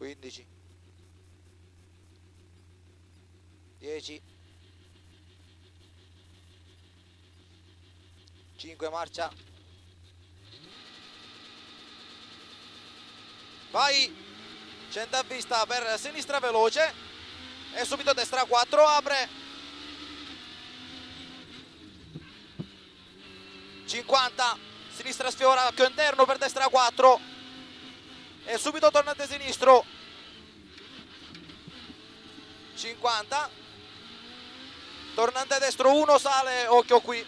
15, 10, 5, marcia, vai, 100 a vista per sinistra veloce e subito destra 4, apre, 50, sinistra sfiora, occhio interno per destra 4 e subito tornante sinistro, 50, tornante destro 1, sale, occhio qui,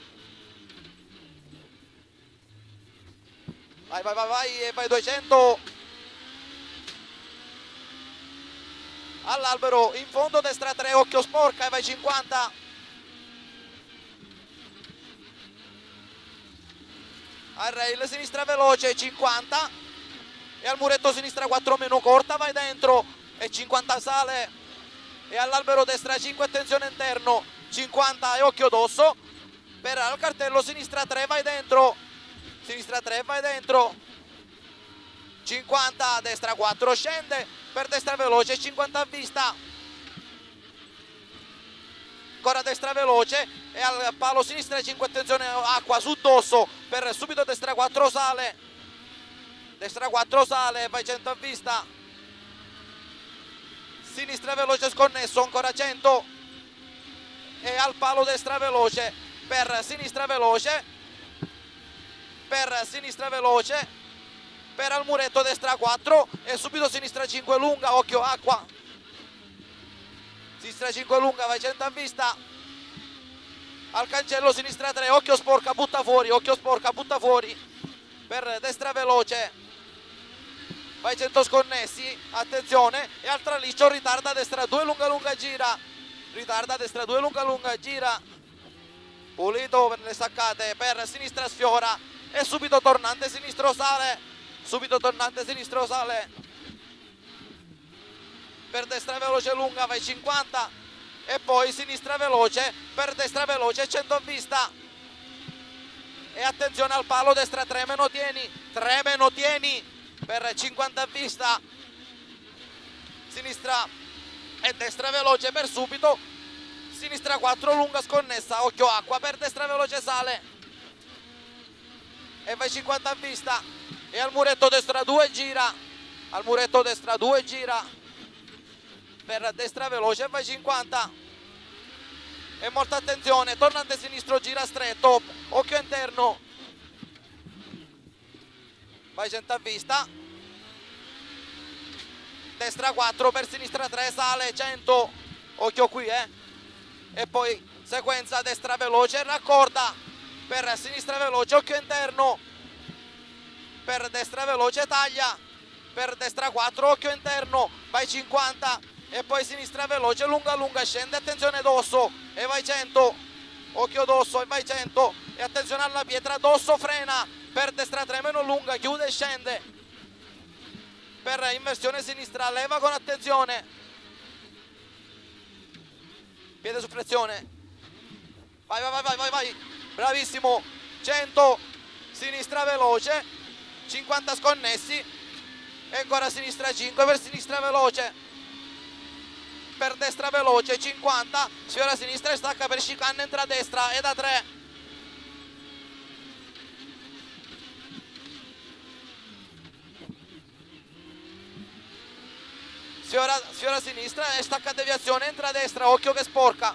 vai vai vai vai e vai 200, all'albero in fondo destra 3, occhio sporca e vai 50, al rail sinistra veloce 50 e al muretto sinistra 4 meno corta, vai dentro e 50 sale e all'albero destra 5, attenzione interno, 50 e occhio d'osso per al cartello sinistra 3, vai dentro, sinistra 3, vai dentro, 50, destra 4, scende per destra veloce, 50 a vista, ancora destra veloce e al palo sinistra 5, attenzione acqua su d'osso per subito destra 4 sale, destra 4 sale, vai 100 a vista, sinistra veloce sconnesso, ancora 100 e al palo destra veloce per sinistra veloce, per sinistra veloce, per al muretto destra 4 e subito sinistra 5 lunga, occhio acqua, sinistra 5 lunga, vai 100 a vista, al cancello sinistra 3, occhio sporca, butta fuori, occhio sporca, butta fuori, per destra veloce, vai 100 sconnessi, attenzione, e al traliccio ritarda destra 2 lunga lunga gira, ritarda destra 2 lunga lunga gira, pulito per le staccate, per sinistra sfiora e subito tornante sinistro sale, subito tornante sinistro sale, per destra veloce lunga vai 50 e poi sinistra veloce per destra veloce 100 a vista e attenzione al palo destra 3 meno tieni, 3 meno tieni per 50 a vista, sinistra e destra veloce per subito, sinistra 4 lunga sconnessa, occhio acqua per destra veloce sale e vai 50 a vista e al muretto destra 2 gira, al muretto destra 2 gira per destra veloce e vai 50 e molta attenzione, tornante sinistro gira stretto, occhio interno, vai 100 a vista, destra 4 per sinistra 3 sale 100, occhio qui e poi sequenza destra veloce raccorda per sinistra veloce, occhio interno, per destra veloce taglia, per destra 4 occhio interno, vai 50 e poi sinistra veloce lunga lunga scende, attenzione d'osso e vai 100, occhio d'osso e vai 100 e attenzione alla pietra d'osso, frena per destra 3 meno lunga, chiude e scende per inversione sinistra, leva con attenzione, piede su flessione, vai vai vai vai vai, bravissimo, 100, sinistra veloce, 50 sconnessi e ancora sinistra 5 per sinistra veloce, per destra veloce 50, sfiora a sinistra e stacca per chicane, entra a destra e da 3, sfiora a sinistra e stacca a deviazione, entra a destra, occhio che sporca,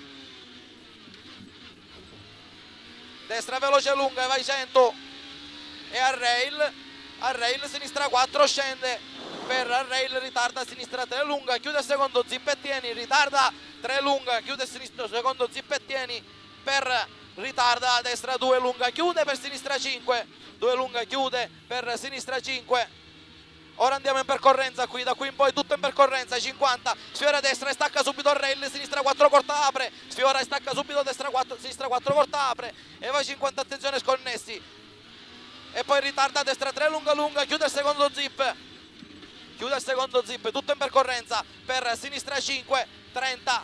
destra veloce lunga e vai 100 e al rail sinistra 4 scende per al rail, ritarda a sinistra 3 lunga, chiude il secondo zip e tieni, ritarda 3 lunga, chiude il sinistro secondo zip e tieni, per ritarda a destra 2 lunga, chiude per sinistra 5, 2 lunga chiude per sinistra 5. Ora andiamo in percorrenza qui, da qui in poi tutto in percorrenza, 50, sfiora a destra e stacca subito il rail, sinistra 4 corta apre, sfiora e stacca subito destra 4, sinistra 4 corta apre e vai 50, attenzione sconnessi e poi ritarda a destra 3 lunga lunga, chiude il secondo zip, chiude il secondo zip, tutto in percorrenza per sinistra 5, 30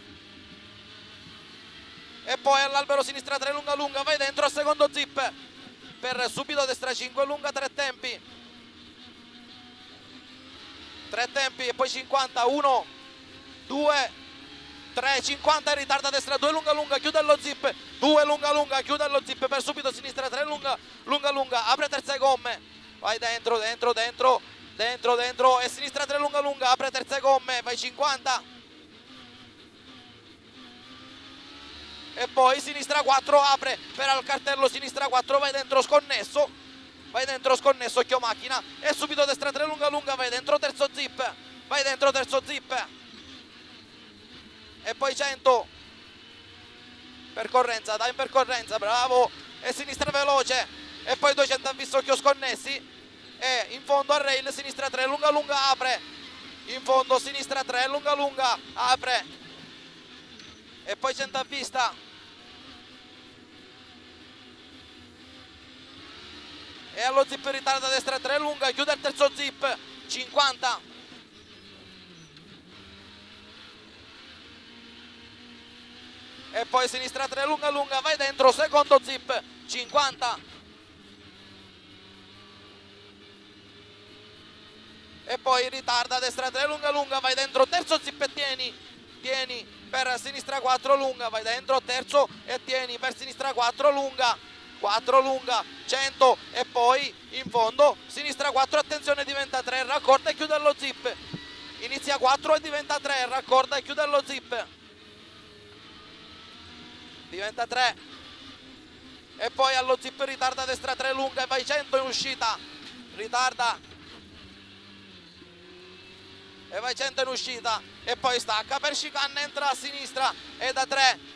e poi all'albero sinistra 3 lunga lunga, vai dentro al secondo zip per subito destra 5 lunga 3 tempi 3 tempi e poi 50, 1, 2, 3, 50 in ritardo a destra, 2 lunga lunga, chiude lo zip, 2 lunga lunga, chiude lo zip per subito sinistra, 3 lunga lunga lunga, apre terze gomme, vai dentro, dentro, dentro, dentro, dentro e sinistra 3 lunga lunga, apre terze gomme, vai 50 e poi sinistra 4, apre per al cartello, sinistra 4, vai dentro sconnesso, occhio macchina e subito destra 3 lunga lunga, vai dentro terzo zip, vai dentro terzo zip e poi 100 percorrenza, dai in percorrenza, bravo, e sinistra veloce e poi 200 avviso, occhio sconnessi e in fondo a rail, sinistra 3 lunga lunga, apre in fondo, sinistra 3 lunga lunga, apre e poi 100 a vista e allo zip in ritardo a destra 3 lunga, chiude il terzo zip, 50 e poi sinistra 3 lunga lunga, vai dentro secondo zip, 50 e poi ritarda a destra 3 lunga lunga, vai dentro terzo zip e tieni per sinistra 4 lunga, vai dentro terzo e tieni per sinistra 4 lunga, 100 e poi in fondo sinistra 4, attenzione, diventa 3, raccorda e chiude lo zip, inizia 4 e diventa 3, raccorda e chiude lo zip, diventa 3 e poi allo zip ritarda a destra 3 lunga e vai 100 in uscita, ritarda e vai 100 in uscita e poi stacca per chicane, entra a sinistra e da 3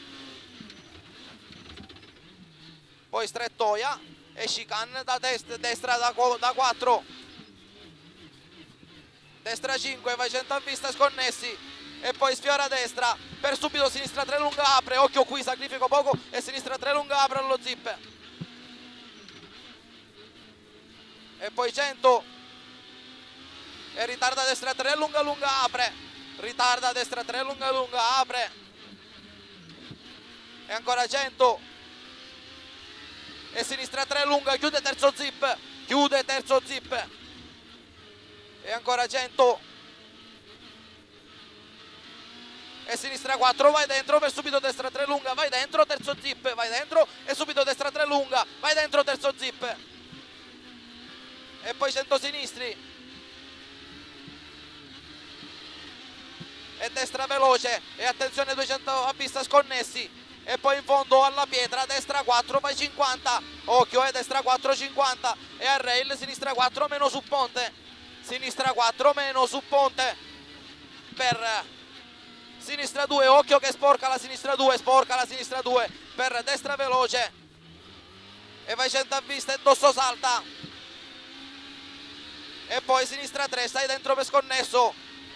poi strettoia e chicane da destra da 4, destra 5, vai 100 a vista sconnessi e poi sfiora a destra per subito sinistra 3 lunga, apre, occhio qui, sacrifico poco e sinistra 3 lunga, apre allo zip e poi 100 e ritarda a destra 3 lunga lunga, apre, ritarda a destra 3 lunga lunga, apre e ancora 100 e sinistra 3 lunga, chiude terzo zip e ancora 100 e sinistra 4, vai dentro per subito destra 3 lunga, vai dentro terzo zip, vai dentro e subito destra 3 lunga, vai dentro terzo zip e poi 100 sinistri e destra veloce e attenzione 200 a vista sconnessi e poi in fondo alla pietra destra 4, vai 50, occhio, destra 4 50 e a rail sinistra 4 meno su ponte, sinistra 4 meno su ponte per sinistra 2, occhio che sporca la sinistra 2 per destra veloce e vai 100 a vista e dosso salta e poi sinistra 3, stai dentro per sconnesso,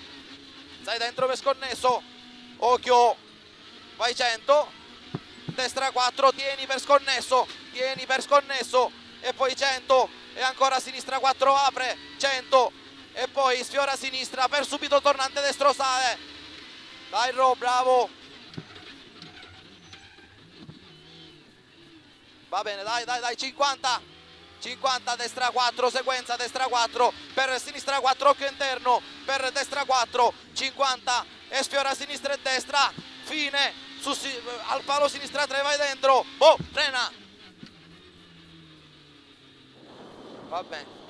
occhio, vai 100, destra 4, tieni per sconnesso e poi 100 e ancora sinistra 4, apre 100 e poi sfiora a sinistra per subito tornante destro sale, dai Ro, bravo, va bene, dai 50 destra 4, sequenza destra 4 per sinistra 4, occhio interno per destra 4, 50 e sfiora a sinistra e destra, fine al palo sinistra 3, vai dentro, frena, va bene.